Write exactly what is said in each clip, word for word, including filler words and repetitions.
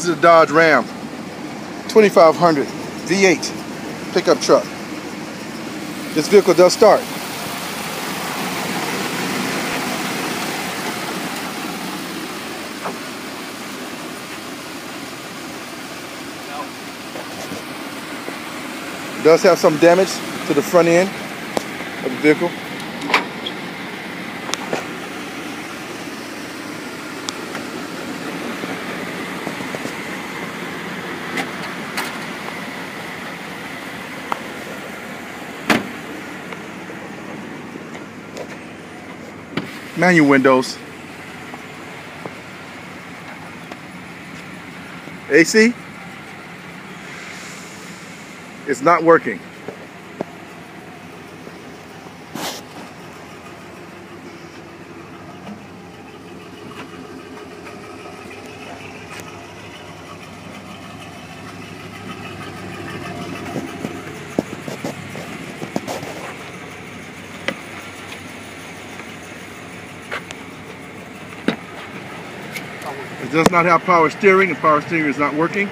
This is a Dodge Ram twenty-five hundred V eight pickup truck. This vehicle does start. It does have some damage to the front end of the vehicle. Manual windows. A C, it's not working. It does not have power steering, and power steering is not working.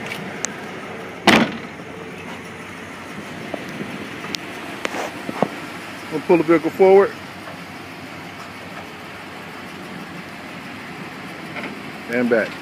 We'll pull the vehicle forward and back.